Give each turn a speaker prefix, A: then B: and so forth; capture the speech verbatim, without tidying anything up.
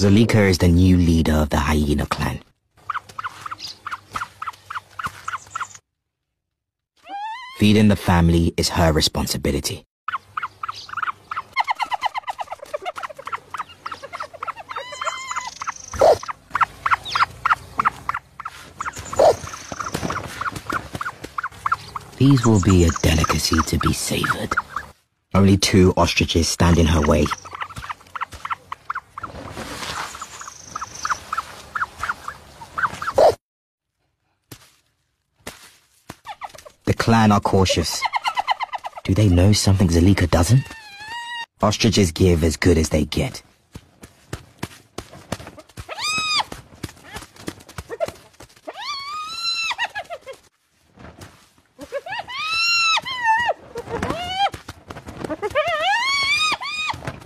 A: Zalika is the new leader of the Hyena clan. Feeding the family is her responsibility. These will be a delicacy to be savored. Only two ostriches stand in her way. The clan are cautious. Do they know something Zalika doesn't? Ostriches give as good as they get.